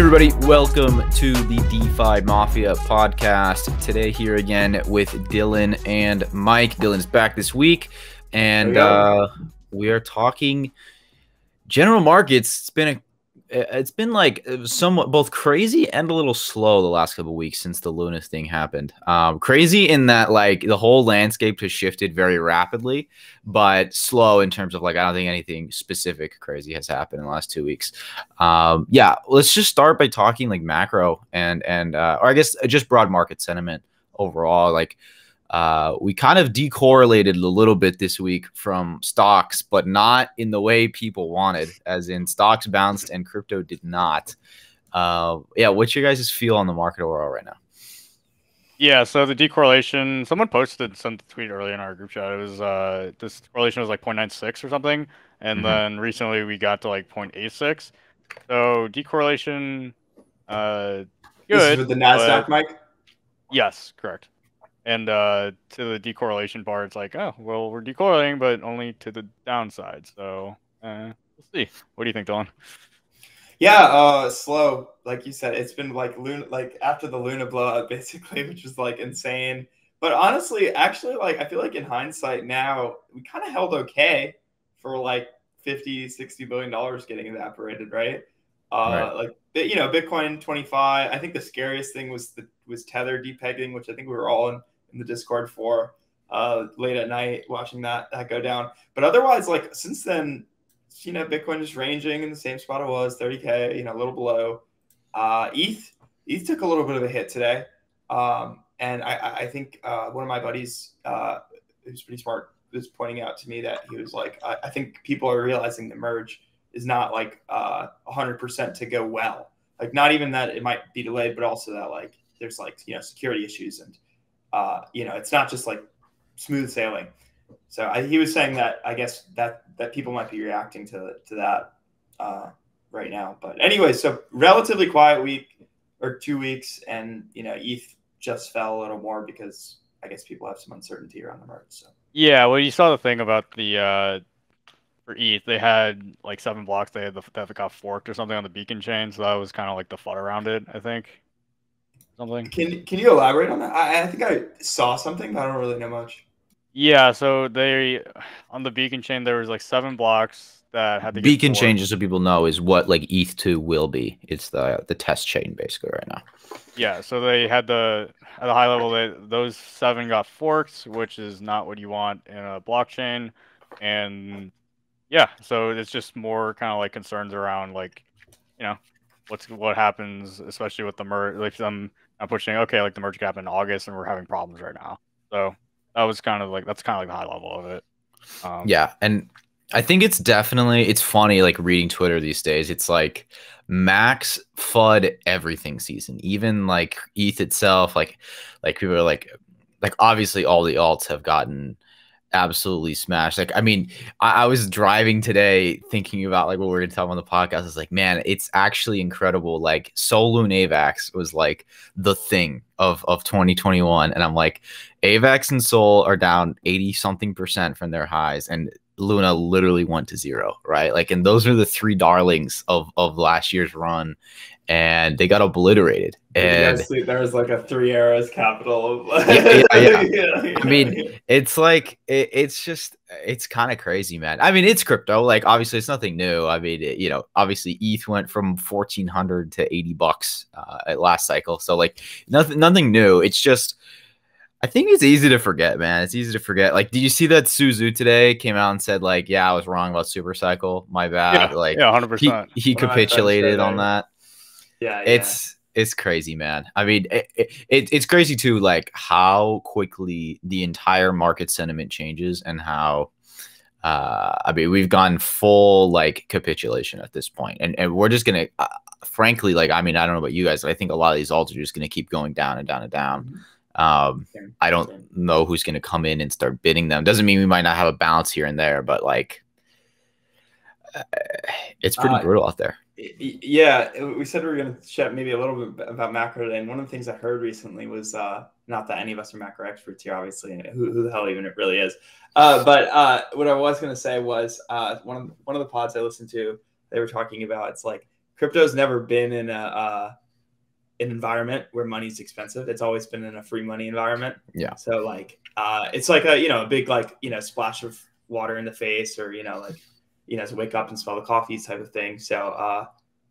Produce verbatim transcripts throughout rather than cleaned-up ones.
Everybody, welcome to the DeFi Mafia Podcast. Today here again with Dylan and Mike. Dylan's back this week, and uh, we are talking general markets. It's been a, it's been like somewhat both crazy and a little slow the last couple of weeks since the Luna thing happened. Um, crazy in that like the whole landscape has shifted very rapidly, but slow in terms of like I don't think anything specific crazy has happened in the last two weeks. Um, yeah, let's just start by talking like macro and and uh, or I guess just broad market sentiment overall. Like uh, we kind of decorrelated a little bit this week from stocks, but not in the way people wanted, as in stocks bounced and crypto did not. Uh, yeah, what's your guys' feel on the market overall right now? Yeah, so the decorrelation, someone posted some tweet earlier in our group chat. It was uh this correlation was like zero point nine six or something, and Mhm. then recently we got to like zero point eight six. So decorrelation, uh, This is good. with the NASDAQ, but Mike? yes, correct. And uh, to the decorrelation part, it's like, oh, well, we're decorrelating, but only to the downside. So uh, we'll see. What do you think, Dylan? Yeah, uh, slow. Like you said, it's been like Luna, like after the Luna blowout, basically, which was like insane. But honestly, actually, like I feel like in hindsight now, we kind of held okay for like fifty, sixty billion dollars getting evaporated, right? Uh, Right. like you know, Bitcoin twenty-five. I think the scariest thing was the was Tether depegging, which I think we were all in, in the Discord for uh, late at night watching that that go down. But otherwise, like since then, you know, Bitcoin is ranging in the same spot it was, thirty K, you know, a little below. Uh, E T H, E T H took a little bit of a hit today. Um, and I, I think uh, one of my buddies, uh, who's pretty smart, was pointing out to me that he was like, I, I think people are realizing the merge is not like uh, one hundred percent to go well. Like, not even that it might be delayed, but also that, like, there's, like, you know, security issues. And, uh, you know, it's not just, like, smooth sailing. So I, he was saying that I guess that that people might be reacting to to that uh, right now. But anyway, so relatively quiet week or two weeks, and you know, E T H just fell a little more because I guess people have some uncertainty around the merge. So Yeah, well, you saw the thing about the uh, for E T H, they had like seven blocks. They had the that got forked or something on the beacon chain, so that was kind of like the FUD around it, I think. Something. can can you elaborate on that? I, I think I saw something, but I don't really know much. Yeah, so they on the beacon chain there was like seven blocks that had to get Beacon forked. changes, so people know, is what like E T H two will be. It's the the test chain basically right now. Yeah, so they had the at a high level they, those seven got forked, which is not what you want in a blockchain, and yeah, so it's just more kind of like concerns around like, you know, what's what happens, especially with the merge. Like I'm I'm pushing okay, like the merge gap in August, and we're having problems right now. So that was kind of like that's kind of like the high level of it. Um, Yeah, and I think it's definitely it's funny like reading Twitter these days. It's like max FUD everything season, even like E T H itself. Like like people are like like obviously all the alts have gotten absolutely smashed. Like, I mean, I, I was driving today thinking about like what we we're gonna talk on the podcast. It's like, man, it's actually incredible. Like Solun AVAX was like the thing of of twenty twenty-one, and I'm like, AVAX and Sol are down eighty something percent from their highs, and Luna literally went to zero, right? Like, and those are the three darlings of of last year's run, and they got obliterated. And Yes, there was like a three arrows capital. Of yeah, yeah, yeah. yeah, yeah, I mean, yeah. it's like it, it's just it's kind of crazy, man. I mean, it's crypto. Like, obviously, it's nothing new. I mean, it, you know, obviously, E T H went from fourteen hundred to eighty bucks uh, at last cycle. So, like, nothing, nothing new. It's just, I think it's easy to forget, man. It's easy to forget. Like, did you see that Suzu today came out and said, like, yeah, I was wrong about Super Cycle. My bad. yeah, Like, yeah, one hundred he percent. he One of my friends capitulated right on there. that. Yeah, yeah. It's it's crazy, man. I mean, it, it, it's crazy too, like how quickly the entire market sentiment changes and how, uh, I mean, we've gone full like capitulation at this point, and and we're just gonna, uh, frankly, like, I mean, I don't know about you guys, but I think a lot of these alts are just gonna keep going down and down and down. Um, Same, I don't same. know who's gonna come in and start bidding them. Doesn't mean we might not have a bounce here and there, but like, uh, it's pretty Uh, brutal out there. Yeah, we said we were going to chat maybe a little bit about macro today. And one of the things I heard recently was uh, not that any of us are macro experts here, obviously, and who, who the hell even it really is. Uh, but uh, what I was going to say was uh, one of one of the pods I listened to, they were talking about it's like crypto's never been in a uh, an environment where money's expensive. It's always been in a free money environment. Yeah. So like, uh, it's like a, you know, a big, like, you know, splash of water in the face, or, you know, like, you know, to wake up and smell the coffee type of thing. So, uh,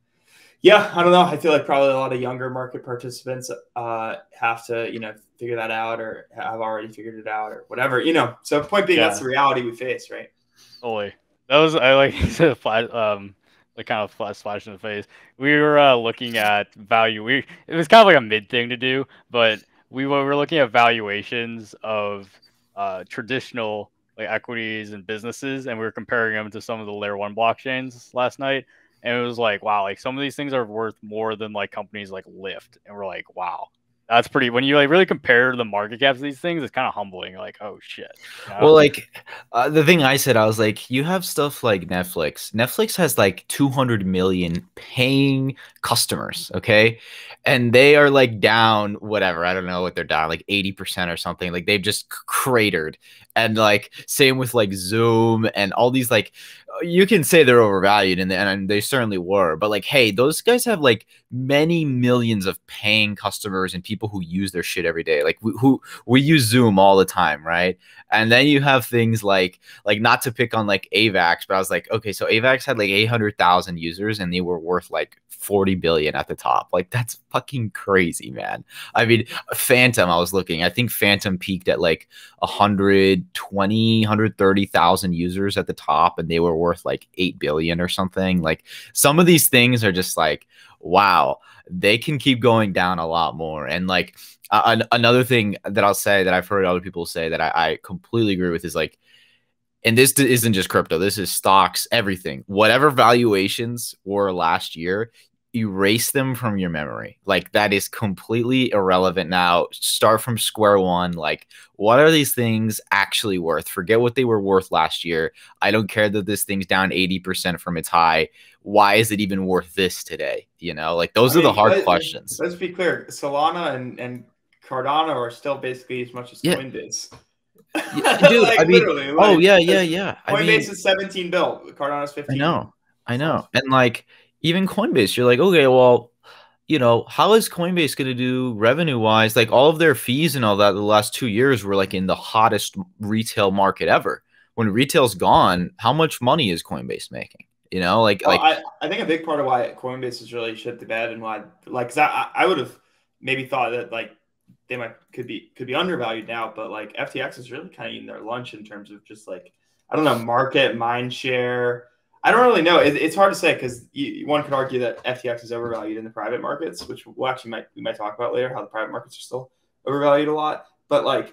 yeah, I don't know. I feel like probably a lot of younger market participants uh, have to, you know, figure that out, or have already figured it out, or whatever, you know. So point being, yeah. That's the reality we face, right? Totally. That was, I like the um like kind of flash flash in the face. We were uh, looking at value. We it was kind of like a mid thing to do, but we were looking at valuations of uh, traditional like equities and businesses, and we were comparing them to some of the layer one blockchains last night. And it was like, wow, like some of these things are worth more than like companies like Lyft. And we're like, wow, that's pretty, when you like really compare the market caps of these things, it's kind of humbling. You're like, oh shit. You know? Well, like uh, the thing I said, I was like, you have stuff like Netflix. Netflix has like two hundred million paying customers. Okay. And they are like down, whatever. I don't know what they're down, like eighty percent or something. Like they've just cratered. And like, same with like Zoom and all these, like, you can say they're overvalued, and, and they certainly were, but like, hey, those guys have like many millions of paying customers and people who use their shit every day. Like we, who we use Zoom all the time, right? And then you have things like, like not to pick on like AVAX, but I was like, okay, so AVAX had like eight hundred thousand users and they were worth like forty billion at the top. Like that's fucking crazy, man. I mean, Phantom, I was looking, I think Phantom peaked at like one hundred twenty, one hundred thirty thousand users at the top, and they were worth like eight billion or something. Like some of these things are just like, wow, they can keep going down a lot more. And like uh, an another thing that I'll say that I've heard other people say that I, I completely agree with is like, and this isn't just crypto, this is stocks, everything, whatever valuations were last year, erase them from your memory. Like that is completely irrelevant now. Start from square one. Like, what are these things actually worth? Forget what they were worth last year. I don't care that this thing's down eighty percent from its high. Why is it even worth this today? You know, like those I are mean, the hard let, questions. Let's be clear. Solana and, and Cardano are still basically as much as yeah. Coinbase. Yeah, dude, like, I mean, literally, oh like, yeah, yeah, yeah. Coinbase I mean, is seventeen bill. Cardano's fifteen. I know, I know. And like even Coinbase, you're like, okay, well, you know, how is Coinbase going to do revenue wise? Like all of their fees and all that the last two years were like in the hottest retail market ever. When retail's gone, how much money is Coinbase making? You know, like, well, like I, I think a big part of why Coinbase is really shit the bed, and why, like, cause I, I would have maybe thought that like they might could be could be undervalued now, but like F T X is really kind of eating their lunch in terms of just like, I don't know, market mind share. I don't really know. It, it's hard to say, because one could argue that F T X is overvalued in the private markets, which we'll actually might we might talk about later, how the private markets are still overvalued a lot. But like,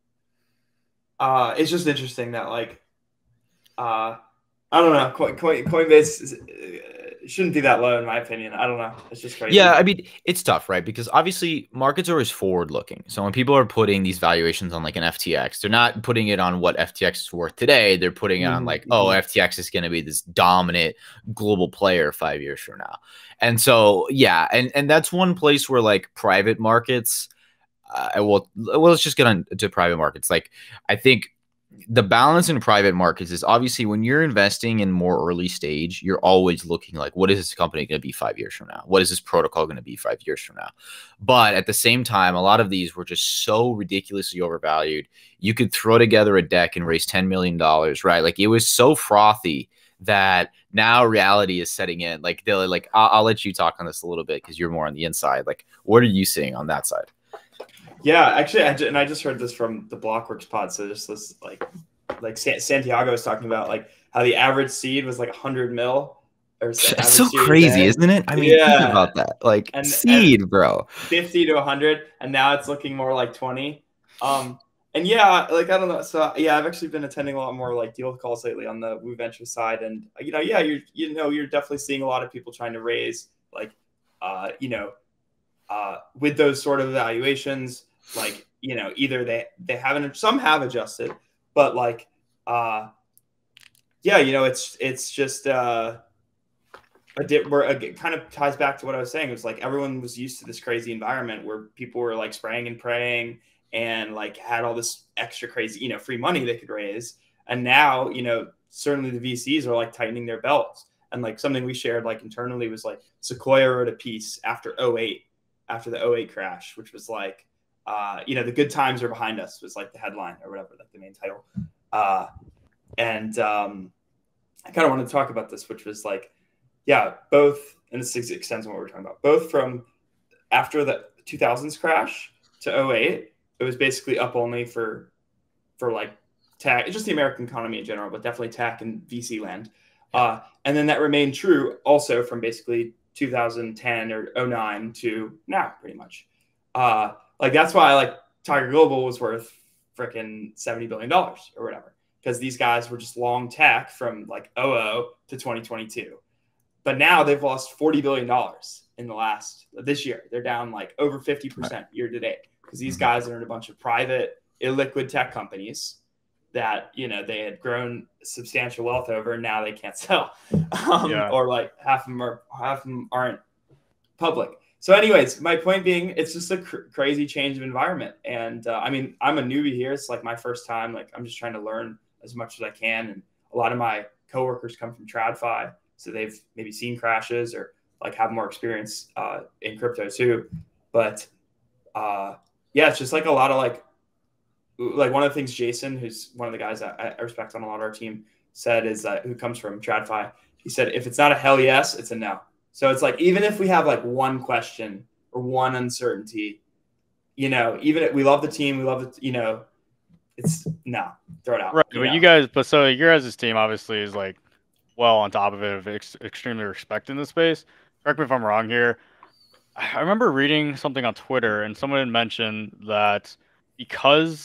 uh, it's just interesting that like, uh, I don't know, Coin, Coin, Coinbase is, uh, shouldn't be that low in my opinion. I don't know. It's just crazy. Yeah, I mean, it's tough, right? Because obviously markets are always forward looking. So when people are putting these valuations on like an F T X, they're not putting it on what F T X is worth today. They're putting it on like, mm-hmm. oh, F T X is going to be this dominant global player five years from now. And so, yeah, and, and that's one place where like private markets, uh, well, well, let's just get on to private markets. Like, I think the balance in private markets is obviously when you're investing in more early stage, you're always looking like, what is this company going to be five years from now? What is this protocol going to be five years from now? But at the same time, a lot of these were just so ridiculously overvalued. You could throw together a deck and raise ten million dollars, right? Like it was so frothy that now reality is setting in. Like, Dylan, like I'll, I'll let you talk on this a little bit because you're more on the inside. Like, what are you seeing on that side? Yeah, actually, I, and I just heard this from the Blockworks pod. So just this, like, like Santiago was talking about, like how the average seed was like a hundred mil. Or it's so crazy, isn't it? I mean, yeah. think about that. Like and, seed, and bro, fifty to a hundred, and now it's looking more like twenty. Um, and yeah, like I don't know. So yeah, I've actually been attending a lot more like deal calls lately on the Woo Venture side, and you know, yeah, you're you know, you're definitely seeing a lot of people trying to raise like, uh, you know, uh, with those sort of evaluations. Like, you know, either they, they haven't, some have adjusted, but like, uh, yeah, you know, it's, it's just, uh, a dip where it kind of ties back to what I was saying. It was like, everyone was used to this crazy environment where people were like spraying and praying and like had all this extra crazy, you know, free money they could raise. And now, you know, certainly the V Cs are like tightening their belts. And like something we shared like internally was like Sequoia wrote a piece after oh eight, after the oh eight crash, which was like, uh, you know, the good times are behind us was like the headline or whatever, like the main title. Uh, and um, I kind of wanted to talk about this, which was like, yeah, both, and this extends on what we're talking about, both from after the two thousands crash to oh eight, it was basically up only for, for like tech, just the American economy in general, but definitely tech and V C land. Uh, and then that remained true also from basically two thousand ten or oh nine to now, pretty much. Uh, like that's why like Tiger Global was worth freaking seventy billion dollars or whatever, because these guys were just long tech from like oh oh to twenty twenty-two. But now they've lost forty billion dollars in the last, this year. They're down like over fifty percent year to date because these guys are in a bunch of private, illiquid tech companies that, you know, they had grown substantial wealth over and now they can't sell. Um, yeah. Or like half of them are, half of them aren't public. So anyways, my point being, it's just a cr- crazy change of environment. And uh, I mean, I'm a newbie here. It's like my first time, like I'm just trying to learn as much as I can. And a lot of my coworkers come from TradFi. So they've maybe seen crashes or like have more experience uh, in crypto too. But uh, yeah, it's just like a lot of like, like one of the things Jason, who's one of the guys I, I respect on a lot of our team, said is that who comes from TradFi. He said, if it's not a hell yes, it's a no. So it's like, even if we have like one question or one uncertainty, you know, even if we love the team, we love it, you know, it's no, throw it out. Right. You but know? you guys, but so your guys' team obviously is like well on top of it, of ex- extremely respecting the space. Correct me if I'm wrong here. I remember reading something on Twitter and someone had mentioned that because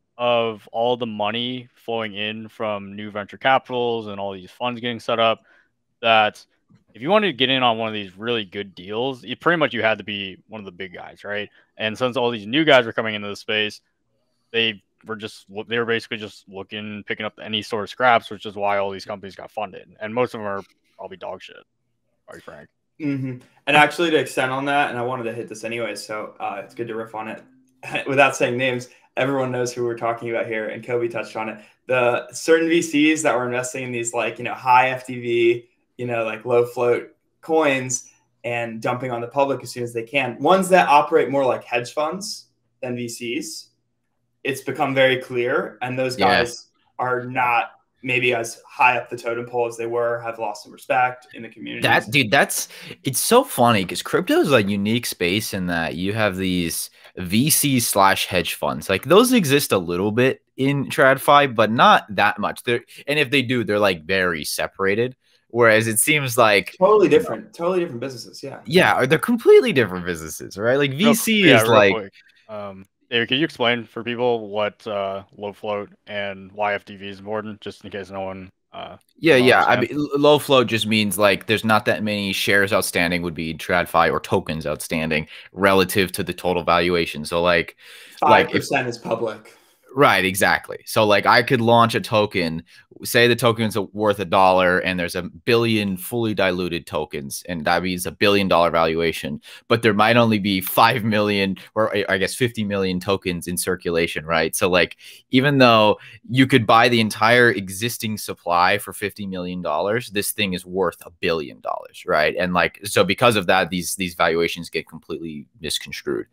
of all the money flowing in from new venture capitals and all these funds getting set up, that if you wanted to get in on one of these really good deals, you pretty much you had to be one of the big guys, right? And since all these new guys were coming into the space, they were just they were basically just looking, picking up any sort of scraps, which is why all these companies got funded. And most of them are probably dog shit, to be frank. Mm-hmm. And actually, to extend on that, and I wanted to hit this anyway, so uh, it's good to riff on it without saying names. Everyone knows who we're talking about here, and Kobe touched on it. The certain V Cs that were investing in these like, you know, high F T V, you know, like low float coins and dumping on the public as soon as they can. Ones that operate more like hedge funds than V Cs. It's become very clear. And those guys yeah. are not maybe as high up the totem pole as they were, have lost some respect in the community. That dude, that's it's so funny because crypto is a unique space in that you have these V Cs slash hedge funds. Like those exist a little bit in TradFi, but not that much. They're and if they do, they're like very separated. Whereas it seems like totally different, you know, totally different businesses. Yeah. Yeah. They're completely different businesses, right? Like V C real, is yeah, like, quick. um, David, can you explain for people what uh, low float and why F T V is important, just in case no one? Uh, yeah, yeah. I mean, low float just means like there's not that many shares outstanding would be TradFi or tokens outstanding relative to the total valuation. So like, five percent is public. Right, exactly. So like I could launch a token, say the token's worth a dollar and there's a billion fully diluted tokens, and that means a billion dollar valuation, but there might only be five million or I guess fifty million tokens in circulation, right? So like even though you could buy the entire existing supply for fifty million dollars, this thing is worth a billion dollars, right? And like so because of that, these these valuations get completely misconstrued.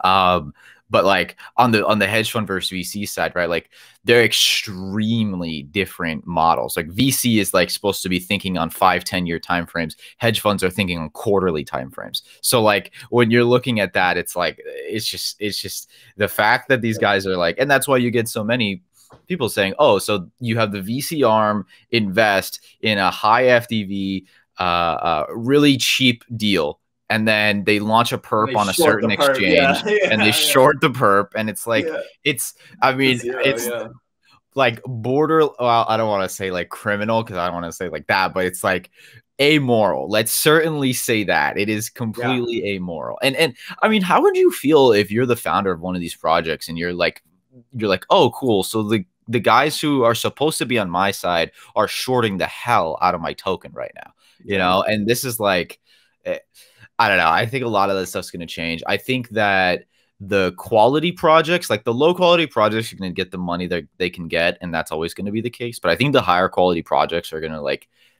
Um But like on the on the hedge fund versus V C side, right? Like they're extremely different models. Like V C is like supposed to be thinking on five, ten year timeframes. Hedge funds are thinking on quarterly timeframes. So like when you're looking at that, it's like it's just it's just the fact that these guys are like, and that's why you get so many people saying, oh, so you have the V C arm invest in a high F T V, uh, uh, really cheap deal. And then they launch a perp on a certain exchange yeah, yeah, and they yeah. short the perp. And it's like, yeah. it's, I mean, Zero, it's yeah. like border. Well, I don't want to say like criminal because I don't want to say like that, but it's like amoral. Let's certainly say that it is completely yeah. amoral. And, and I mean, how would you feel if you're the founder of one of these projects and you're like, you're like, oh, cool. So the, the guys who are supposed to be on my side are shorting the hell out of my token right now, you yeah. know? And this is like, it, I don't know. I think a lot of this stuff's going to change. I think that the quality projects, like the low quality projects, are going to get the money that they can get. And that's always going to be the case. But I think the higher quality projects are going to like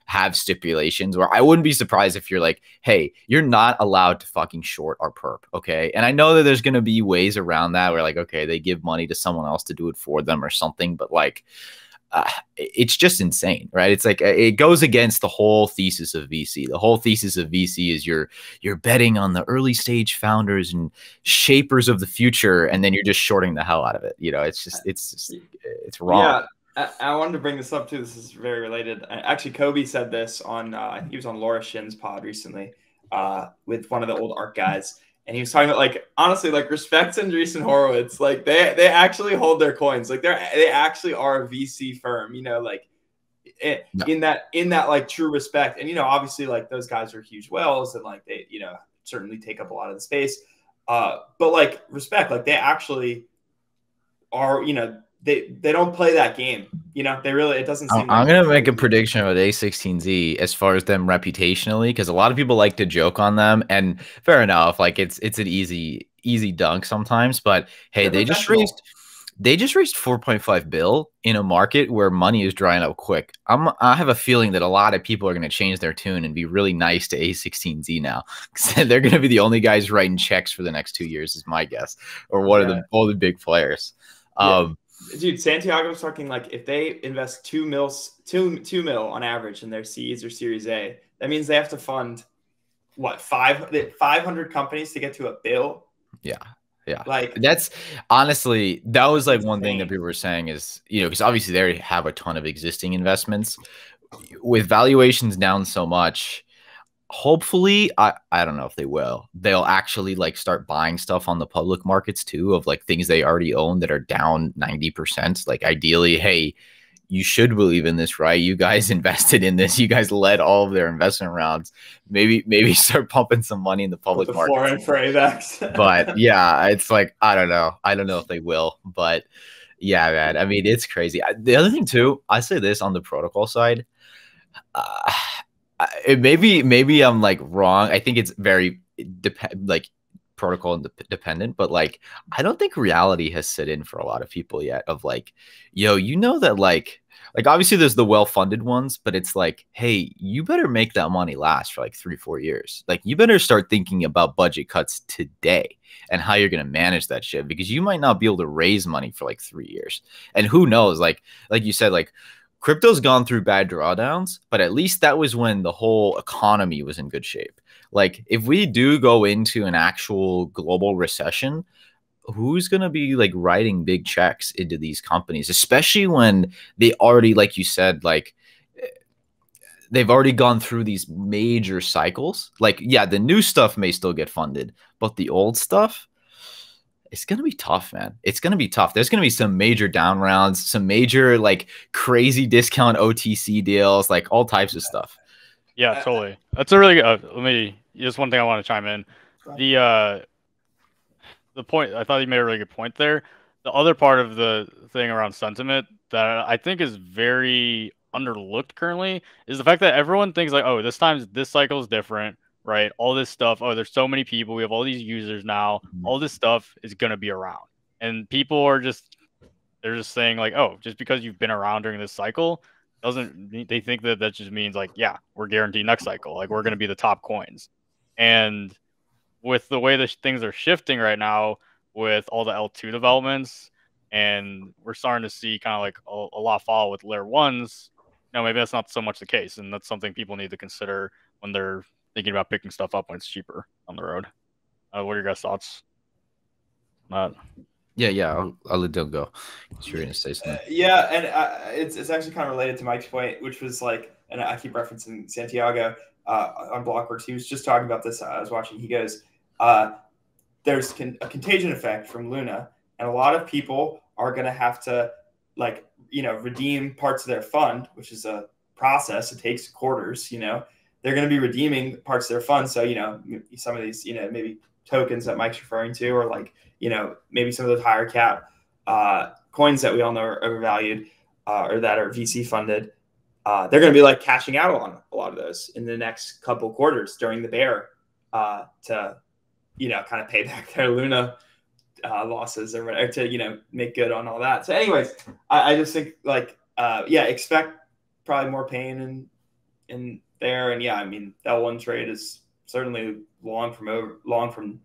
have stipulations where I wouldn't be surprised if you're like, hey, you're not allowed to fucking short our perp. Okay. And I know that there's going to be ways around that where like, okay, they give money to someone else to do it for them or something. But like, Uh, it's just insane, right? It's like it goes against the whole thesis of V C. The whole thesis of V C is you're you're betting on the early stage founders and shapers of the future, and then you're just shorting the hell out of it. You know, it's just it's just, it's wrong. Yeah, I, I wanted to bring this up too. This is very related. Actually, Kobe said this on uh, I think he was on Laura Shin's pod recently uh, with one of the old art guys. And he was talking about, like, honestly, like, respect Andreessen Horowitz. Like, they they actually hold their coins. Like, they're they actually are a V C firm. You know, like, it, No. in that in that like true respect. And you know, obviously, like, those guys are huge whales, and like they you know certainly take up a lot of the space. Uh, but like respect, like they actually are. You know, they they don't play that game. You know, they really. It doesn't seem. I'm, I'm gonna make a prediction about A sixteen Z as far as them reputationally, because a lot of people like to joke on them, and fair enough. Like it's it's an easy easy dunk sometimes, but hey, They're they just professional. raised they just raised four point five bill in a market where money is drying up quick. I'm I have a feeling that a lot of people are gonna change their tune and be really nice to A sixteen Z now, because they're gonna be the only guys writing checks for the next two years, is my guess, or one Yeah. of the all the big players. Yeah. Um, Dude, Santiago was talking like if they invest two mils, two two mil on average in their Seeds or Series A, that means they have to fund what five five hundred companies to get to a bill. yeah. Yeah, Like that's honestly, that was like one thing that insane. people were saying is, you know, because obviously they already have a ton of existing investments with valuations down so much. Hopefully, I, I don't know if they will. They'll actually like start buying stuff on the public markets too, of like things they already own that are down ninety percent. Like ideally, hey, you should believe in this, right? You guys invested in this. You guys led all of their investment rounds. Maybe, maybe start pumping some money in the public Put the market. floor in for AVAX. But yeah, it's like, I don't know. I don't know if they will, but yeah, man. I mean, it's crazy. I- The other thing too, I say this on the protocol side. Uh, I- it maybe, maybe I'm like wrong. I think it's very depend like protocol and de- dependent, but like, I don't think reality has set in for a lot of people yet of like, yo, you know that like, like obviously there's the well-funded ones, but it's like, hey, you better make that money last for like three, four years. Like you better start thinking about budget cuts today and how you're going to manage that shit, because you might not be able to raise money for like three years. And who knows, like, like you said, like crypto's gone through bad drawdowns, but at least that was when the whole economy was in good shape. Like if we do go into an actual global recession, who's going to be like writing big checks into these companies, especially when they already, like you said, like they've already gone through these major cycles. Like, yeah, the new stuff may still get funded, but the old stuff, it's going to be tough, man. It's going to be tough. There's going to be some major down rounds, some major like crazy discount O T C deals, like all types of stuff. Yeah, totally. That's a really good. Uh, let me just one thing I want to chime in. The uh, the point I thought you made a really good point there. The other part of the thing around sentiment that I think is very underlooked currently is the fact that everyone thinks like, oh, this time this cycle is different, right? All this stuff. Oh, there's so many people. We have all these users now. All this stuff is gonna be around, and people are just they're just saying like, oh, just because you've been around during this cycle doesn't they think that that just means like, yeah, we're guaranteed next cycle, like we're gonna be the top coins. And with the way that things are shifting right now with all the L two developments, and we're starting to see kind of like a, a lot fall with layer ones, you know, maybe that's not so much the case. And that's something people need to consider when they're thinking about picking stuff up when it's cheaper on the road. Uh, what are your guys' thoughts on that? Yeah, yeah, I'll, I'll let Dylan go. You're going to say something. Uh, yeah, and uh, it's it's actually kind of related to Mike's point, which was like, and I keep referencing Santiago uh, on Blockworks. He was just talking about this. I was watching. He goes, uh, "There's con- a contagion effect from Luna, and a lot of people are going to have to, like, you know, redeem parts of their fund, which is a process. It takes quarters. You know, they're going to be redeeming parts of their fund. So, you know, some of these, you know, maybe tokens that Mike's referring to, or like, you know, maybe some of those higher cap uh, coins that we all know are overvalued uh, or that are V C funded, uh, they're going to be like cashing out on a lot of those in the next couple quarters during the bear uh, to, you know, kind of pay back their Luna uh, losses or whatever, to, you know, make good on all that. So anyways, I, I just think like, uh, yeah, expect probably more pain in in there. And yeah, I mean, L one trade is certainly long from over, long from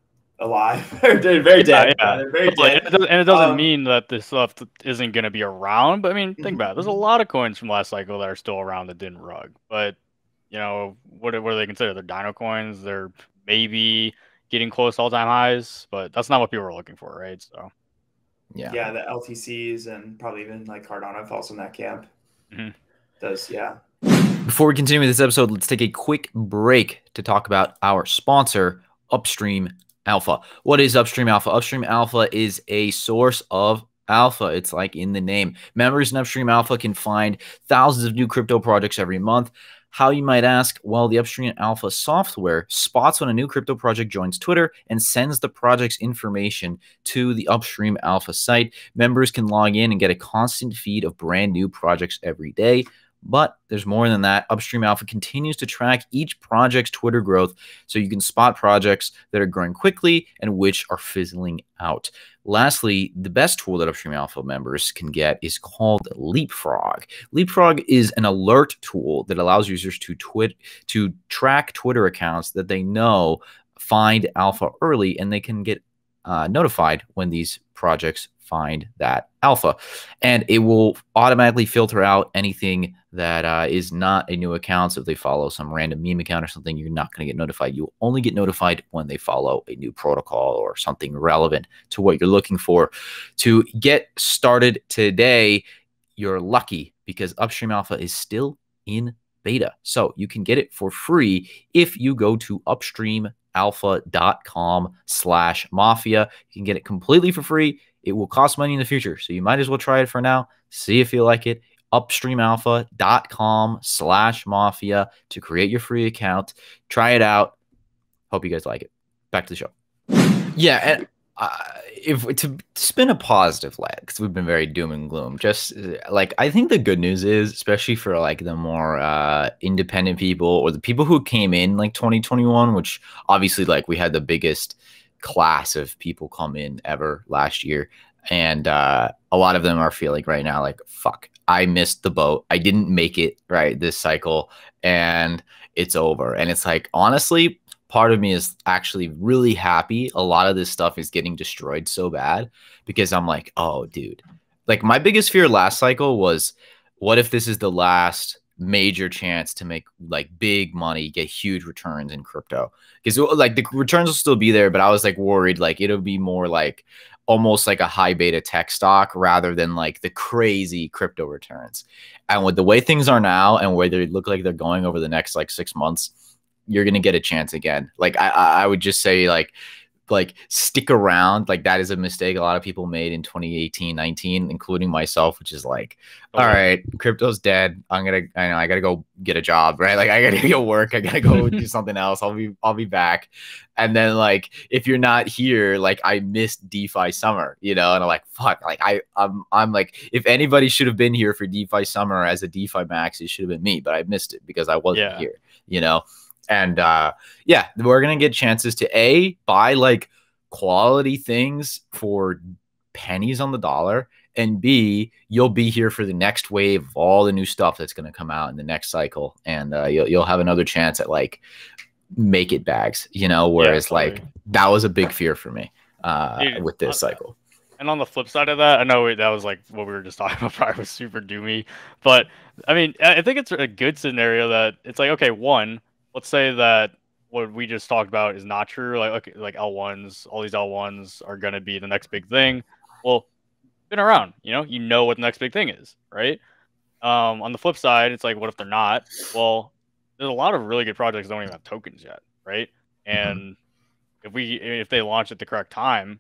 alive. They're very dead. Yeah, yeah. They're very Well, dead. and it doesn't, and it doesn't Um, mean that this stuff isn't going to be around. But I mean, think about it. There's a lot of coins from last cycle that are still around that didn't rug. But you know, what what do they consider? They're dino coins. They're maybe getting close to all-time highs, but that's not what people are looking for, right? So Yeah. Yeah, the L T Cs and probably even like Cardano falls in that camp. mm-hmm. Does yeah. Before we continue with this episode, let's take a quick break to talk about our sponsor, Upstream Alpha. What is Upstream Alpha? Upstream Alpha is a source of alpha. It's like in the name. Members in Upstream Alpha can find thousands of new crypto projects every month. How, you might ask? Well, the Upstream Alpha software spots when a new crypto project joins Twitter and sends the project's information to the Upstream Alpha site. Members can log in and get a constant feed of brand new projects every day. But there's more than that. Upstream Alpha continues to track each project's Twitter growth so you can spot projects that are growing quickly and which are fizzling out. Lastly, the best tool that Upstream Alpha members can get is called Leapfrog. Leapfrog is an alert tool that allows users to twit to track Twitter accounts that they know find alpha early, and they can get uh, notified when these projects find that alpha, and it will automatically filter out anything that uh, is not a new account. So if they follow some random meme account or something, you're not going to get notified. You'll only get notified when they follow a new protocol or something relevant to what you're looking for. To get started today, you're lucky because Upstream Alpha is still in beta, so you can get it for free if you go to upstream alpha dot com slash mafia. You can get it completely for free. It will cost money in the future, so you might as well try it for now. See if you like it. upstream alpha dot com slash mafia to create your free account. Try it out. Hope you guys like it. Back to the show. Yeah, and uh, if to spin a positive light, because we've been very doom and gloom. Just like, I think the good news is, especially for like the more uh, independent people or the people who came in like twenty twenty-one, which obviously like we had the biggest class of people come in ever last year, and uh, a lot of them are feeling right now like, fuck, I missed the boat. I didn't make it right this cycle, and it's over. And it's like, honestly, part of me is actually really happy a lot of this stuff is getting destroyed so bad, because I'm like, oh, dude, like my biggest fear last cycle was, what if this is the last major chance to make like big money, get huge returns in crypto? Because like the returns will still be there, but I was like worried like it'll be more like almost like a high beta tech stock rather than like the crazy crypto returns. And with the way things are now and where they look like they're going over the next like six months, you're going to get a chance again. Like I, I would just say like, like stick around. Like that is a mistake a lot of people made in twenty eighteen, nineteen, including myself, which is like, oh, all right, crypto's dead. I'm going to, I know I got to go get a job, right? Like I got to go work. I got to go do something else. I'll be, I'll be back. And then like, if you're not here, like I missed DeFi summer, you know, and I'm like, fuck, like I, I'm, I'm like, if anybody should have been here for DeFi summer as a DeFi max, it should have been me, but I missed it because I wasn't yeah. here, you know? And uh, yeah, we're going to get chances to A, buy like quality things for pennies on the dollar, and B, you'll be here for the next wave of all the new stuff that's going to come out in the next cycle. And uh, you'll, you'll have another chance at like make it bags, you know, whereas yeah, like that was a big fear for me uh, Dude, with this uh, cycle. And on the flip side of that, I know that was like what we were just talking about, probably was super doomy, but I mean, I think it's a good scenario that it's like, okay, one, let's say that what we just talked about is not true. Like, okay, like L ones, all these L ones are going to be the next big thing. Well, been around, you know, you know what the next big thing is, right? Um, on the flip side, it's like, what if they're not? Well, there's a lot of really good projects that don't even have tokens yet, right? And mm-hmm. if we, if they launch at the correct time,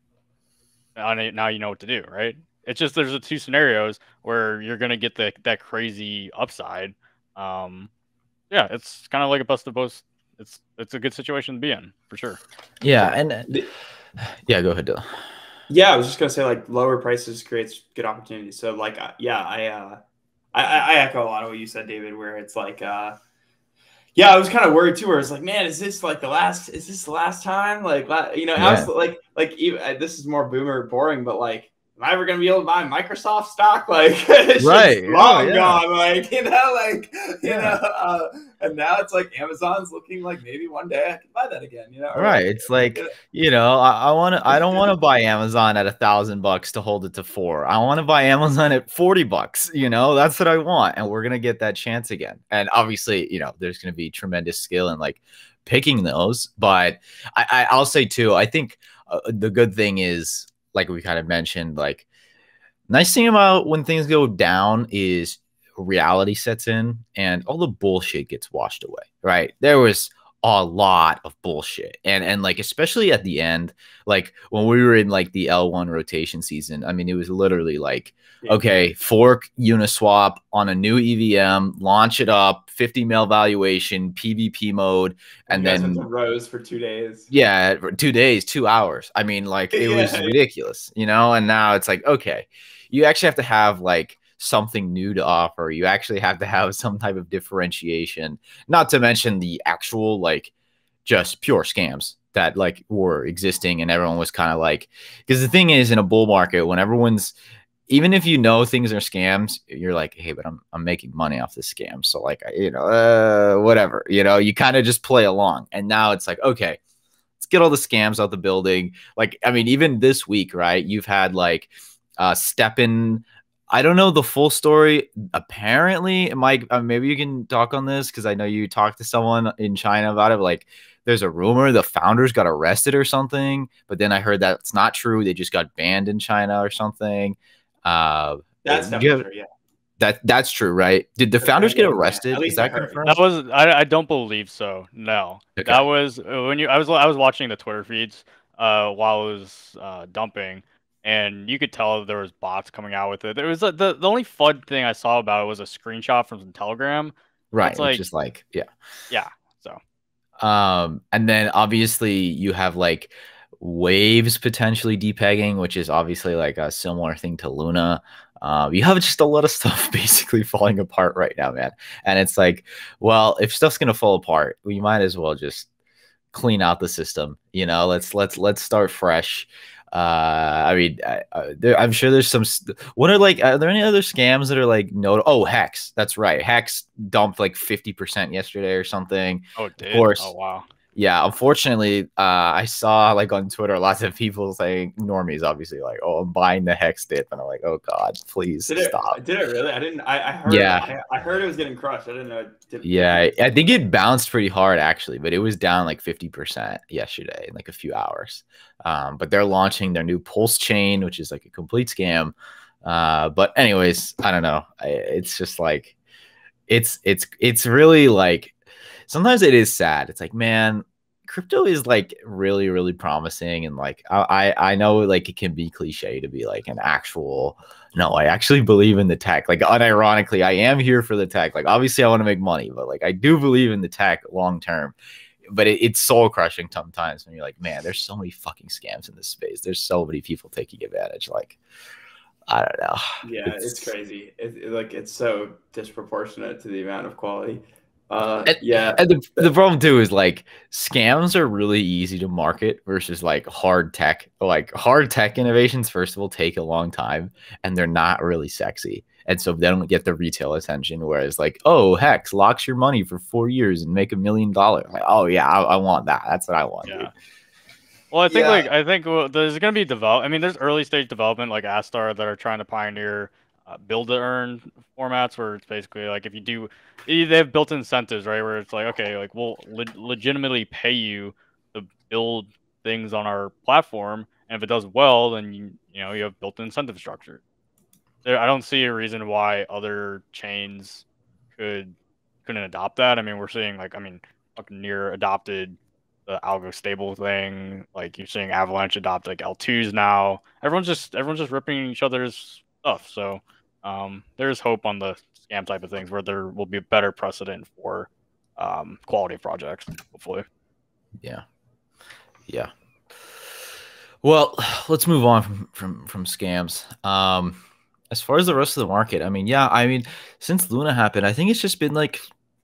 now you know what to do, right? It's just, there's the two scenarios where you're going to get the, that crazy upside. Um, Yeah, it's kind of like a bust of both. It's it's a good situation to be in for sure. Yeah, and uh, yeah, go ahead, Dylan. Yeah, I was just gonna say like lower prices creates good opportunities. So like uh, yeah, I, uh, I I echo a lot of what you said, David. Where it's like uh, yeah, I was kind of worried too. Where it's like, man, is this like the last? Is this the last time? Like you know, yeah. I was like like even, uh, this is more boomer boring, but like am I ever going to be able to buy Microsoft stock? Like, it's right. just long oh, yeah. gone. Like, you know, like, you Yeah. know, uh, and now it's like Amazon's looking like maybe one day I can buy that again, you know? Or Right. like, It's like, yeah. you know, I, I want to, I don't want to buy Amazon at a thousand bucks to hold it to four. I want to buy Amazon at forty bucks. You know, that's what I want. And we're going to get that chance again. And obviously, you know, there's going to be tremendous skill in like picking those. But I, I I'll say too, I think uh, the good thing is, like we kind of mentioned, like nice thing about when things go down is reality sets in and all the bullshit gets washed away. Right. There was a lot of bullshit. And and like especially at the end, like when we were in like the L one rotation season, I mean, it was literally like, yeah. okay, fork Uniswap on a new E V M, launch it up, fifty mil valuation, P V P mode, and you guys then had to rose for two days. Yeah, two days, two hours. I mean, like it yeah. was ridiculous, you know. And now it's like, okay, you actually have to have like something new to offer. You actually have to have some type of differentiation, not to mention the actual like just pure scams that like were existing and everyone was kind of like, because the thing is in a bull market when everyone's, even if you know things are scams, you're like, hey, but I'm I'm making money off this scam, so like, you know, uh, whatever, you know, you kind of just play along. And now it's like, okay, let's get all the scams out the building. Like, I mean, even this week, right? You've had like uh Steppen. I don't know the full story. Apparently, Mike, uh, maybe you can talk on this because I know you talked to someone in China about it. Like, there's a rumor the founders got arrested or something, but then I heard that's not true. They just got banned in China or something. Uh, that's definitely true. Yeah, that that's true, right? Did the that's founders right, get yeah, arrested? At least Is that I heard. confirmed? That was I. I don't believe so. No, Okay. that was when you. I was I was watching the Twitter feeds uh while it was uh dumping. And you could tell there was bots coming out with it. There was a, the the only fun thing I saw about it was a screenshot from some Telegram. Right, it's like, which is like, yeah, yeah. So, um, and then obviously you have like Waves potentially depegging, which is obviously like a similar thing to Luna. Um, you have just a lot of stuff basically falling apart right now, man. And it's like, well, if stuff's gonna fall apart, we might as well just clean out the system. You know, let's let's let's start fresh. Uh, I mean, I, I, there, I'm sure there's some. What are like? Are there any other scams that are like no? Oh, Hex. That's right. Hex dumped like fifty percent yesterday or something. Oh, it did? Of course. Oh, wow. Yeah. Unfortunately, uh, I saw like on Twitter lots of people saying normies, obviously, like, "Oh, I'm buying the Hex dip," and I'm like, "Oh God, please did it, stop." Did it really? I didn't. I, I heard. Yeah. I, I heard it was getting crushed. I didn't know. It did, yeah, did I think it bounced pretty hard actually, but it was down like fifty percent yesterday in like a few hours. Um, but they're launching their new Pulse chain, which is like a complete scam. Uh, but anyways, I don't know. I, it's just like, it's it's it's really like, sometimes it is sad. It's like, man, crypto is like really really promising, and like I I know like it can be cliche to be like an actual. No, I actually believe in the tech. Like unironically, I am here for the tech. Like obviously, I want to make money, but like I do believe in the tech long term. But it, it's soul crushing sometimes when you're like, man, there's so many fucking scams in this space. There's so many people taking advantage. Like, I don't know. Yeah, it's, it's crazy. It, it, like it's so disproportionate to the amount of quality. Uh, and, yeah. And the, the problem too is like scams are really easy to market versus like hard tech. Like hard tech innovations, first of all, take a long time and they're not really sexy. And so they don't get the retail attention. Whereas like, oh, Hex locks your money for four years and make a million dollars. Like, oh yeah, I, I want that. That's what I want. Yeah. Dude. Well, I think Yeah. like I think well, there's gonna be develop. I mean, there's early stage development like Astar that are trying to pioneer uh, build to earn formats where it's basically like if you do, they have built incentives, right? Where it's like, okay, like we'll le legitimately pay you to build things on our platform, and if it does well, then you you know you have built-in incentive structure. There, I don't see a reason why other chains could couldn't adopt that. I mean, we're seeing like I mean, fucking near adopted the algo stable thing. Like you're seeing Avalanche adopt like L twos now. Everyone's just everyone's just ripping each other's stuff. So um, there's hope on the scam type of things where there will be a better precedent for um, quality projects, hopefully. Yeah. Yeah. Well, let's move on from from from scams. Um, as far as the rest of the market, I mean, yeah, I mean, since Luna happened, I think it's just been like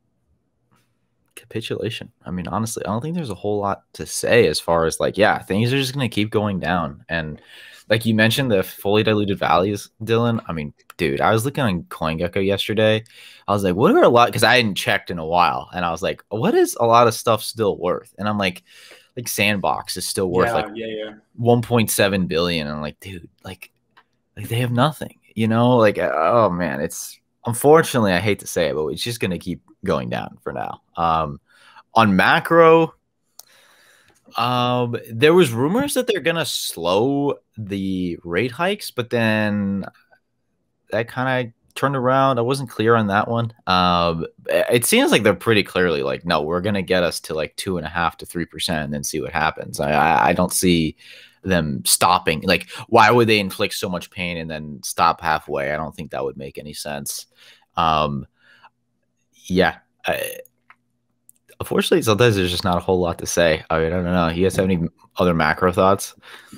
capitulation. I mean, honestly, I don't think there's a whole lot to say as far as like, yeah, things are just gonna keep going down. And like you mentioned the fully diluted values, Dylan. I mean, dude, I was looking on CoinGecko yesterday. I was like, what are a lot? Because I hadn't checked in a while, and I was like, what is a lot of stuff still worth? And I'm like, like Sandbox is still worth yeah, like yeah, yeah. one point seven billion. And I'm like, dude, like, like they have nothing, you know? Like, oh man, it's unfortunately, I hate to say it, but it's just gonna keep going down for now. Um, on macro. Um, there was rumors that they're gonna slow the rate hikes, but then that kind of turned around. I wasn't clear on that one. Um, it seems like they're pretty clearly like, no, we're gonna get us to like two and a half to three percent, and then see what happens. I, I I don't see them stopping. Like, why would they inflict so much pain and then stop halfway? I don't think that would make any sense. Um, yeah. I, Unfortunately, sometimes there's just not a whole lot to say. I mean, I don't know. You guys have any other macro thoughts?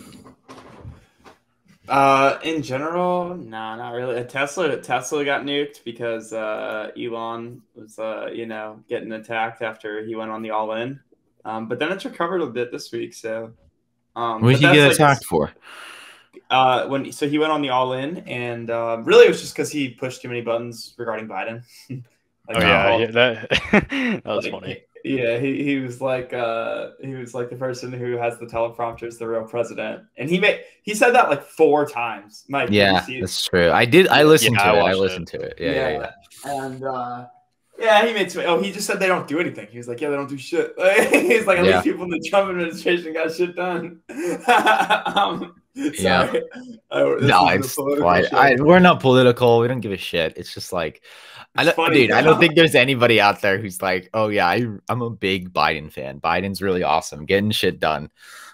Uh, in general, no, not really. Tesla, Tesla got nuked because uh, Elon was, uh, you know, getting attacked after he went on the all-in. Um, but then it's recovered a bit this week. So, um, what did he get like attacked a, for? Uh, when so he went on the all-in, and uh, really it was just because he pushed too many buttons regarding Biden. Like, oh yeah, yeah, that that was like, funny. Yeah, he, he was like uh he was like the person who has the teleprompter is the real president, and he made he said that like four times. Mike, yeah, that's true. I did. I listened yeah, to I it. I listened it. to it. Yeah, yeah, yeah. yeah. And uh, yeah, he made. Oh, he just said they don't do anything. He was like, yeah, they don't do shit. He's like, at yeah. least people in the Trump administration got shit done. um, yeah. I, no, it's quite. I, we're not political. We don't give a shit. It's just like. I don't, funny, dude, I don't think there's anybody out there who's like, oh yeah, I, I'm a big Biden fan. Biden's really awesome, getting shit done.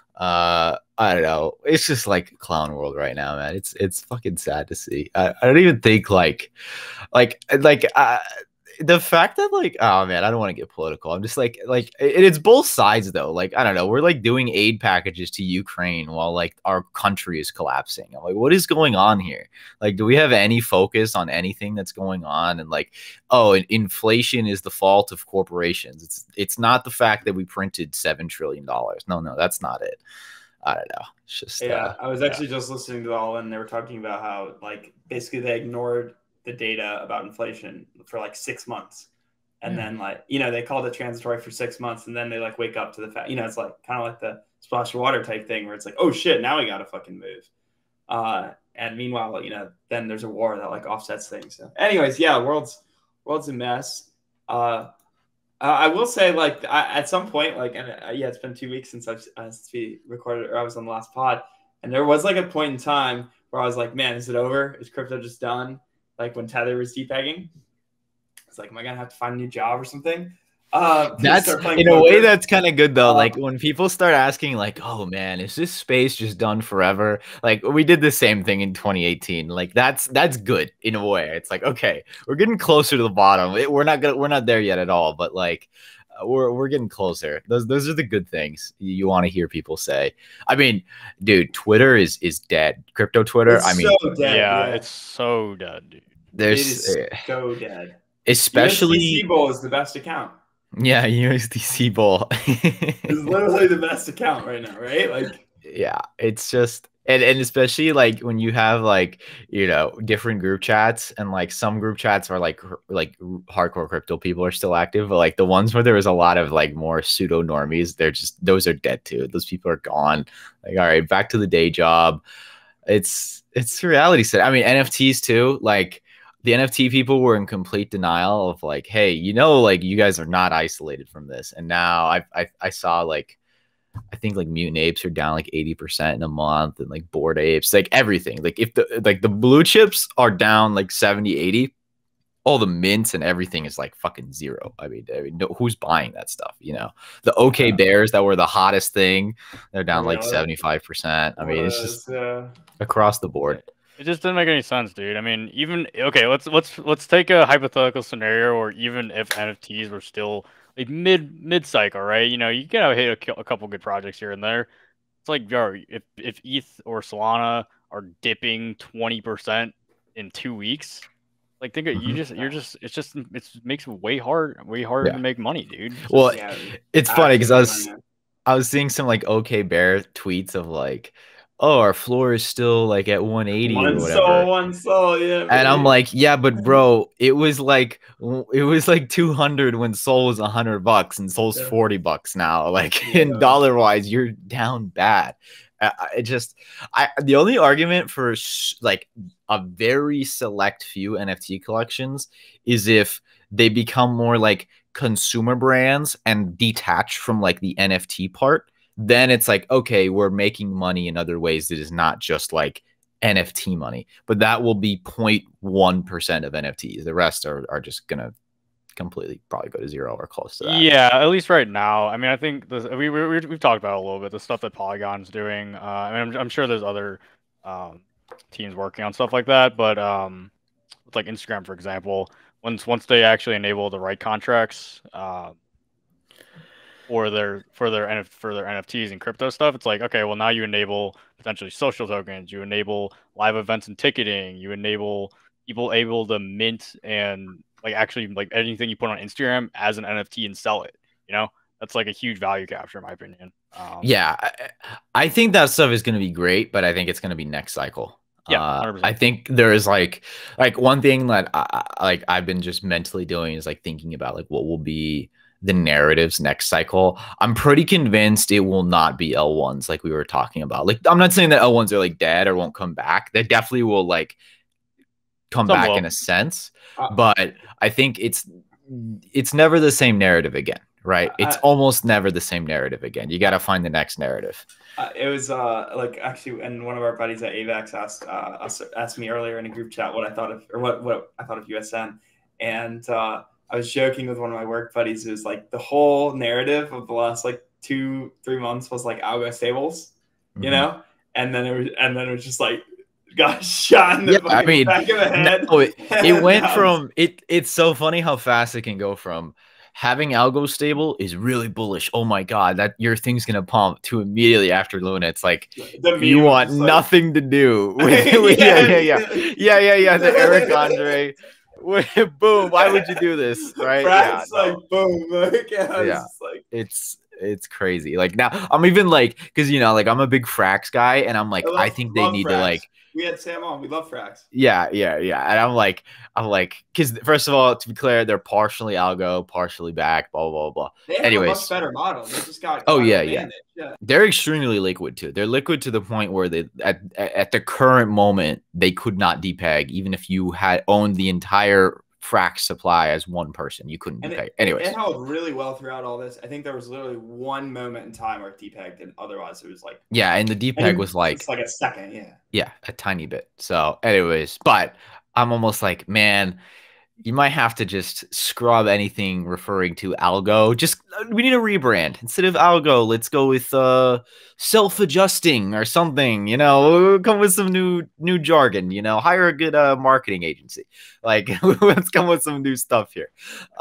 Uh, I don't know. It's just like clown world right now, man. It's it's fucking sad to see. I, I don't even think like, like like uh, the fact that like, oh man, I don't want to get political. I'm just like like it, it's both sides though. Like I don't know. We're like doing aid packages to Ukraine while like our country is collapsing. I'm like, what is going on here? Like, do we have any focus on anything that's going on? And like, oh, inflation is the fault of corporations. It's it's not the fact that we printed seven trillion dollars. No, no, that's not it. I don't know. It's just yeah. Uh, I was actually yeah. just listening to the all, and they were talking about how like basically they ignored the data about inflation for like six months. And yeah. then like, you know, they called it transitory for six months. And then they like wake up to the fact, you know, it's like kind of like the splash of water type thing where it's like, oh shit, now we got to fucking move. Uh, and meanwhile, you know, then there's a war that like offsets things. So anyways, yeah, world's, world's a mess. Uh, I will say like I, at some point, like, and uh, yeah, it's been two weeks since I've uh, since we recorded or I was on the last pod. And there was like a point in time where I was like, man, is it over? Is crypto just done? Like when Tether was depegging, it's like, am I gonna have to find a new job or something? Uh, that's in a way that's kind of good though. Uh, like when people start asking, like, "Oh man, is this space just done forever?" Like we did the same thing in twenty eighteen. Like that's that's good in a way. It's like, okay, we're getting closer to the bottom. It, we're not gonna we're not there yet at all, but like uh, we're we're getting closer. Those those are the good things you, you want to hear people say. I mean, dude, Twitter is is dead. Crypto Twitter. It's I mean, so dead, yeah, yeah, it's so dead, dude. There's it is so dead. Especially U S D C Bull is the best account. Yeah, U S D C Bull. It's literally the best account right now, right? Like, yeah, it's just and and especially like when you have like you know different group chats and like some group chats are like like hardcore crypto people are still active, but like the ones where there was a lot of like more pseudo normies, they're just those are dead too. Those people are gone. Like, all right, back to the day job. It's it's reality set. I mean, N F Ts too. Like the N F T people were in complete denial of like, hey, you know, like you guys are not isolated from this. And now I I, I saw like, I think like Mutant Apes are down like eighty percent in a month and like Bored Apes, like everything. Like if the like the blue chips are down like seventy, eighty, all the mints and everything is like fucking zero. I mean, I mean no, who's buying that stuff? You know, the OK yeah. Bears that were the hottest thing, they're down yeah, like seventy-five percent. I mean, it's just uh, across the board. It just didn't make any sense, dude. I mean, even okay, let's let's let's take a hypothetical scenario, or even if N F Ts were still like mid mid cycle, right? You know, you gotta hit a, a couple good projects here and there. It's like, yo, if if E T H or Solana are dipping twenty percent in two weeks, like think of, mm-hmm. you just you're just it's just it makes it way hard way harder yeah. to make money, dude. It's well, just, yeah, it's funny because I was I was seeing some like OK Bear tweets of like. oh, our floor is still like at one eighty one or whatever. Soul, one soul, yeah. And baby. I'm like, yeah, but bro, it was like it was like two hundred when Soul was one hundred bucks and Soul's Yeah. forty bucks now. Like Yeah. in dollar wise, you're down bad. I, I just I the only argument for sh- like a very select few N F T collections is if they become more like consumer brands and detach from like the N F T part. Then it's like, okay, we're making money in other ways that is not just like N F T money, but that will be zero point one percent of N F Ts. The rest are, are just going to completely probably go to zero or close to that. Yeah, at least right now. I mean, I think this, we, we, we, we've talked about it a little bit, the stuff that Polygon's doing. Uh, I mean, I'm, I'm sure there's other um, teams working on stuff like that, but um, with like Instagram, for example, once once they actually enable the right contracts, uh, for their for their N F, for their N F Ts and crypto stuff, it's like, okay, well now you enable potentially social tokens, you enable live events and ticketing, you enable people able to mint and like actually like anything you put on Instagram as an N F T and sell it. You know, that's like a huge value capture in my opinion. Um, yeah, I, I think that stuff is going to be great, but I think it's going to be next cycle. Yeah, uh, I think there is like like one thing that I, like I've been just mentally doing is like thinking about like what will be the narratives next cycle. I'm pretty convinced it will not be L ones like we were talking about. Like I'm not saying that L ones are like dead or won't come back. They definitely will like come Some back will. in a sense, Uh, but I think it's it's never the same narrative again, right? It's I- almost never the same narrative again. You got to find the next narrative. Uh, it was uh, like actually, and one of our buddies at AVAX asked uh, us, asked me earlier in a group chat what I thought of, or what, what I thought of U S N, and uh, I was joking with one of my work buddies. It was like the whole narrative of the last like two, three months was like algo stables, you Mhm. know, and then it was, and then it was just like got shot in the Yeah, fucking I mean, back of the head. no, it, it And went now from it. It's so funny how fast it can go from having algo stable is really bullish. Oh my god, that your thing's gonna pump to immediately after Luna. It's like the you meme want was like- nothing to do with, with yeah, yeah, yeah, yeah, yeah, yeah. The Eric Andre, boom. Why would you do this, right? Frags, Yeah, no. like boom, like yeah, I was Yeah. just like It's it's crazy. Like now, I'm even like because you know, like I'm a big Frax guy, and I'm like, I love- I think they love need to frags. like. we had Sam on. We love frags. Yeah, yeah, yeah. And I'm like, I'm like, because first of all, to be clear, they're partially algo, partially back, blah, blah, blah. They have a Anyways. much better model. They just got Oh, got yeah, abandoned. yeah. They're extremely liquid too. They're liquid to the point where they, at, at the current moment, they could not depeg, even if you had owned the entire Frax supply as one person, you couldn't And depeg. it, Anyways, it held really well throughout all this. I think there was literally one moment in time where it depegged, and otherwise it was like yeah, and the depeg was like, it's like a second, yeah. yeah, a tiny bit. So, anyways, but I'm almost like, man, you might have to just scrub anything referring to algo. Just we need a rebrand. Instead of algo, let's go with uh self-adjusting or something, you know, come with some new new jargon, you know, hire a good uh marketing agency. Like let's come with some new stuff here.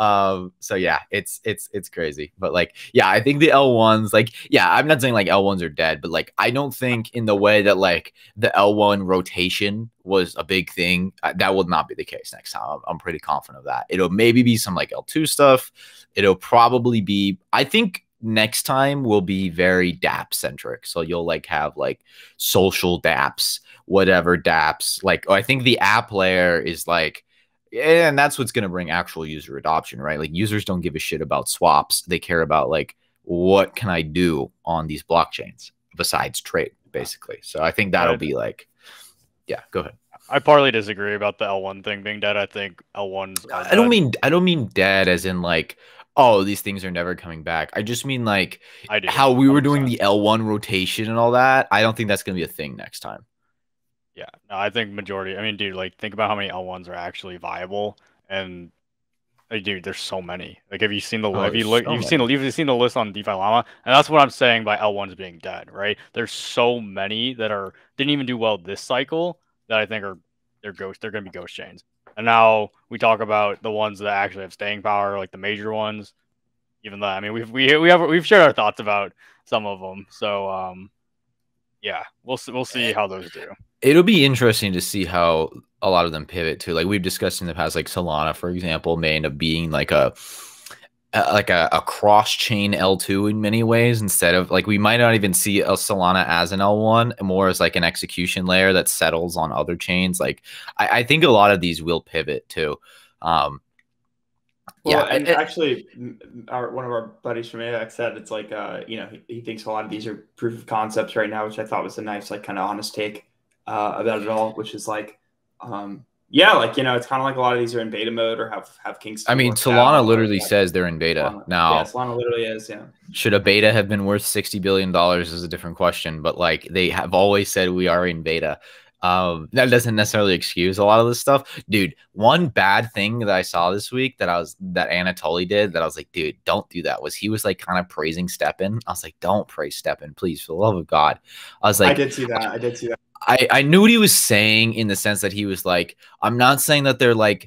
Um so yeah, it's it's it's crazy. But like yeah, I think the L ones, like yeah, I'm not saying like L ones are dead, but like I don't think in the way that like the L one rotation was a big thing, uh, that will not be the case next time. I'm, I'm pretty confident of that. It'll maybe be some like L two stuff. It'll probably be, I think next time will be very dApp centric. So you'll like have like social dApps, whatever dApps. Like I think the app layer is like, and that's what's going to bring actual user adoption, right? Like users don't give a shit about swaps. They care about like, what can I do on these blockchains besides trade, basically. So I think that'll Right. be like, yeah, go ahead. I partly disagree about the L one thing being dead. I think L ones. Are I don't dead. mean I don't mean dead as in like, oh, these things are never coming back. I just mean like I do. how we were doing one hundred percent. the L one rotation and all that. I don't think that's gonna be a thing next time. Yeah, no, I think majority. I mean, dude, like think about how many L ones are actually viable, and like, dude, there's so many. Like, have you seen the? Oh, have you there's look? so You've seen the. You've seen the list on DeFi Llama, and that's what I'm saying by L ones being dead, right? There's so many that are didn't even do well this cycle that I think are they're ghost. They're gonna be ghost chains. And now we talk about the ones that actually have staying power, like the major ones. Even though I mean we've we we have we've shared our thoughts about some of them. So um, yeah, we'll see, we'll see how those do. It'll be interesting to see how a lot of them pivot to, like we've discussed in the past, like Solana, for example, may end up being like a uh, like a, a cross-chain L two in many ways, instead of like we might not even see a Solana as an L one, more as like an execution layer that settles on other chains. Like I, I think a lot of these will pivot too. Um, Well, yeah, and it, actually, our, one of our buddies from A X said it's like, uh, you know, he, he thinks a lot of these are proof of concepts right now, which I thought was a nice, like, kind of honest take uh, about it all, which is like, um, yeah, like, you know, it's kind of like a lot of these are in beta mode or have have Kingston. I mean, worked Solana out, literally like, says they're in beta Solana, now. Yeah, Solana literally is. Yeah. Should a beta have been worth sixty billion dollars is a different question, but like they have always said we are in beta. Um, that doesn't necessarily excuse a lot of this stuff. Dude, one bad thing that I saw this week that I was that Anatoly did that I was like, dude, don't do that, was he was like kind of praising Steppen. I was like, don't praise Steppen, please, for the love of God. I was like, I did see that. I did see that. I, I knew what he was saying, in the sense that he was like, I'm not saying that they're like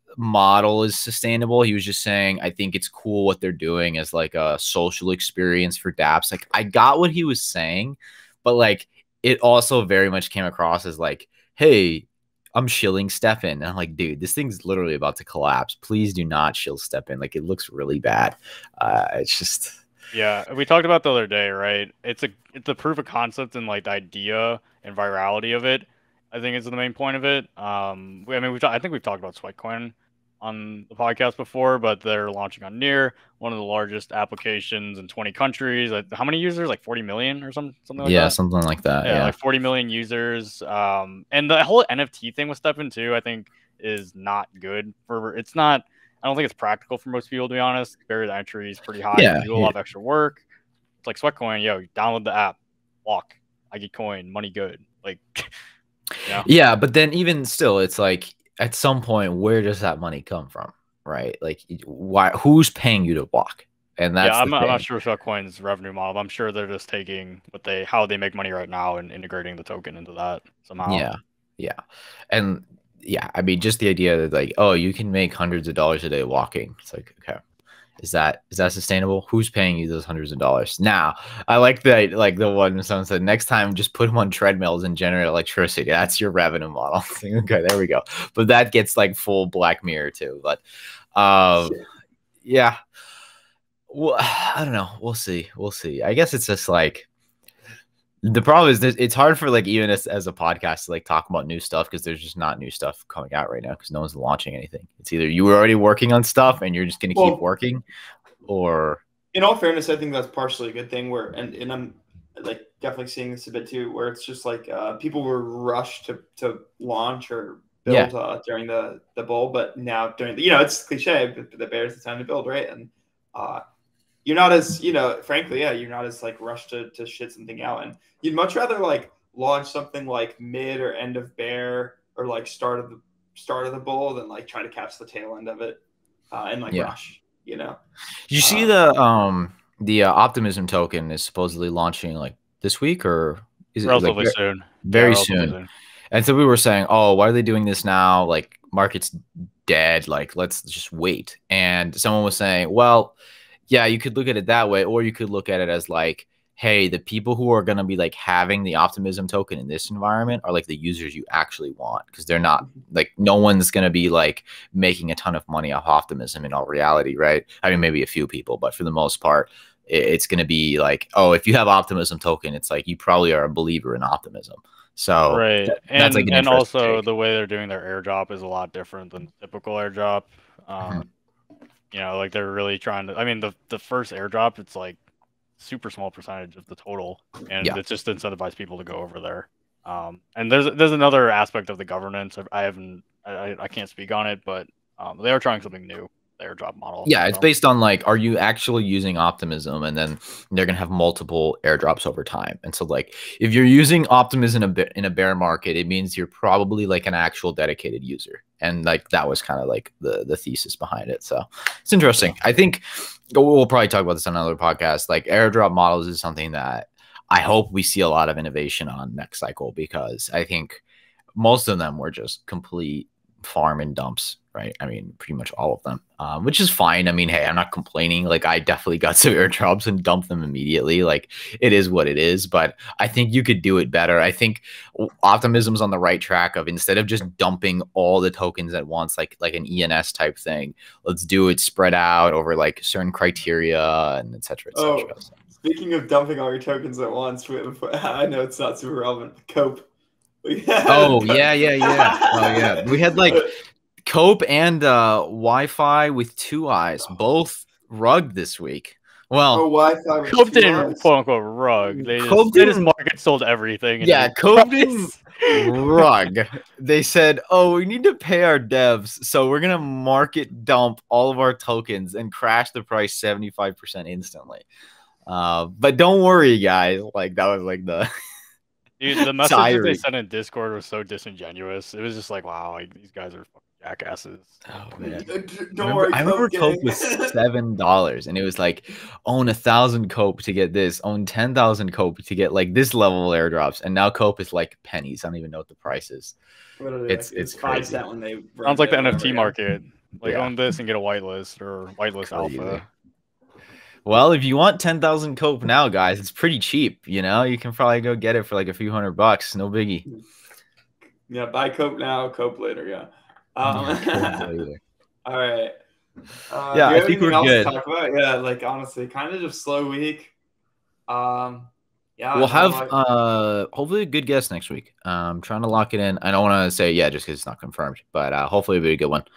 model is sustainable. He was just saying, I think it's cool what they're doing as like a social experience for dApps. Like I got what he was saying, but like it also very much came across as like, hey, I'm shilling Steppen. And I'm like, dude, this thing's literally about to collapse. Please do not shill Steppen. Like it looks really bad. Uh, it's just. Yeah, we talked about the other day, right? It's a it's a proof of concept, and like the idea and virality of it, I think is the main point of it. Um, we, I mean, we've I think we've talked about Sweatcoin on the podcast before, but they're launching on Near, one of the largest applications in twenty countries. Like, how many users? Like forty million or something, something like yeah, that. something like that. Yeah, Yeah, like forty million users. Um, and the whole N F T thing with Steppen too, I think, is not good for. It's not. I don't think it's practical for most people, to be honest. Barrier to entry is pretty high. Yeah, You do a yeah. lot of extra work. It's like Sweatcoin. Yo, you download the app, walk. I get coin, money good. Like, yeah, yeah. But then even still, it's like at some point, where does that money come from, right? Like, why? Who's paying you to walk? And that's yeah. I'm the not, I'm thing. not sure Sweatcoin's revenue model. But I'm sure they're just taking what they how they make money right now and integrating the token into that somehow. Yeah, yeah, and yeah. I mean, just the idea that like, oh, you can make hundreds of dollars a day walking. It's like, okay, is that is that sustainable? Who's paying you those hundreds of dollars? Now, I like that, like the one someone said, next time just put them on treadmills and generate electricity. That's your revenue model. Okay, there we go. But that gets like full Black Mirror too. But um, yeah, well, I don't know. We'll see. We'll see. I guess it's just like. The problem is that it's hard for like even as, as a podcast to like talk about new stuff, because there's just not new stuff coming out right now because no one's launching anything. It's either you were already working on stuff and you're just going to Well, keep working, or in all fairness, I think that's partially a good thing. Where and, and I'm like definitely seeing this a bit too, where it's just like uh, people were rushed to to launch or build Yeah. uh, during the the bull, but now during the, you know, it's cliche, but the bear's the time to build, right? And uh, you're not as, you know, frankly, yeah, you're not as like rushed to to shit something out, and you'd much rather like launch something like mid or end of bear or like start of the start of the bull than like try to catch the tail end of it uh, and like Yeah. rush, you know. you see Uh, the um the uh, optimism token is supposedly launching like this week, or is it like Relatively ve- soon. very Yeah, relatively soon? And so we were saying, oh, why are they doing this now? Like market's dead. Like let's just wait. And someone was saying, well, yeah, you could look at it that way, or you could look at it as like, hey, the people who are going to be like having the optimism token in this environment are like the users you actually want, because they're not like, no one's going to be like making a ton of money off optimism in all reality, right? I mean, maybe a few people, but for the most part, it, it's going to be like, oh, if you have optimism token, it's like you probably are a believer in optimism. So right, that- and that's like an and interesting also take. the way they're doing their airdrop is a lot different than typical airdrop. Um, Mhm. You know, like they're really trying to. I mean, the the first airdrop, it's like super small percentage of the total, and Yeah. it's just to incentivize people to go over there. Um, and there's there's another aspect of the governance. I haven't, I, I can't speak on it, but um, they are trying something new, the airdrop model. Yeah, it's so. based on like, are you actually using optimism? And then they're gonna have multiple airdrops over time. And so like, if you're using optimism in a bit in a bear market, it means you're probably like an actual dedicated user. And like that was kind of like the the thesis behind it. So it's interesting. I think we'll probably talk about this on another podcast. Like airdrop models is something that I hope we see a lot of innovation on next cycle, because I think most of them were just complete farm and dumps right? I mean, pretty much all of them, um, which is fine. I mean, hey, I'm not complaining. Like, I definitely got some airdrops and dumped them immediately. Like, it is what it is, but I think you could do it better. I think Optimism's on the right track of, instead of just dumping all the tokens at once, like like an E N S type thing, let's do it spread out over like certain criteria and et cetera, et cetera. Oh, speaking of dumping all your tokens at once, I know it's not super relevant, but Cope. Oh, yeah, yeah, yeah. Oh, yeah. We had like Cope and uh, Wi-Fi with two eyes, both rugged this week. Well, oh, Wi-Fi with Cope two didn't eyes. quote unquote rug. They Cope just, they just didn't- market sold everything. and yeah, just Cope price. didn't rug. They said, oh, we need to pay our devs, so we're going to market dump all of our tokens and crash the price seventy-five percent instantly. Uh, but don't worry, guys. Like, that was like the... Dude, the message that Tiring. they sent in Discord was so disingenuous. It was just like, wow, like these guys are fucking jackasses. Oh, man. Don't Remember, worry, I remember Cope Cope was gang. seven dollars, and it was like, own a thousand Cope to get this, own ten thousand Cope to get like this level of airdrops, and now Cope is like pennies. I don't even know what the price is. Literally, It's like, it's five crazy. cent when they Sounds like the run N it F T over, market. Like Yeah. own this and get a whitelist or whitelist Crazy. alpha. Well, if you want ten thousand Cope now, guys, it's pretty cheap. You know, you can probably go get it for like a few hundred bucks. No biggie. Yeah. Yeah, buy Cope now, Cope later. Yeah. Um, Yeah, Cope later. all right. Uh, Yeah, do you I have think anything we're else good. to talk about? Yeah, like honestly, kind of just slow week. Um, yeah. We'll no, have like- uh hopefully a good guest next week. Um, trying to lock it in. I don't want to say yeah just because it's not confirmed, but uh, hopefully it'll be a good one.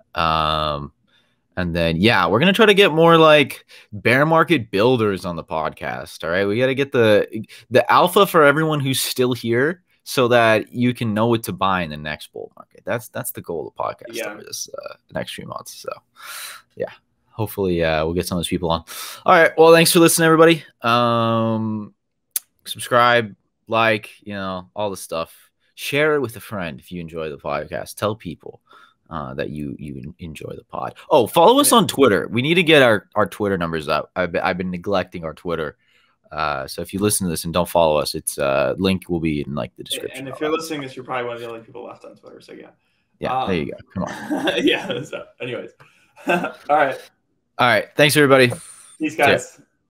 Um, and then yeah, we're gonna try to get more like bear market builders on the podcast. All right, we got to get the the alpha for everyone who's still here, so that you can know what to buy in the next bull market. That's that's the goal of the podcast Yeah. over this uh, next few months. So yeah, hopefully uh, we'll get some of those people on. All right, well, thanks for listening, everybody. Um, subscribe, like, you know, all the stuff. Share it with a friend if you enjoy the podcast. Tell people uh, that you you enjoy the pod. Oh, follow us on Twitter. We need to get our, our Twitter numbers up. I've been, I've been neglecting our Twitter. Uh, so if you listen to this and don't follow us, it's uh link will be in like the description. And if you're listening to this, you're probably one of the only people left on Twitter. So yeah. Yeah, Um, there you go. Come on. yeah. So, anyways. All right. All right. Thanks, everybody. Peace, guys.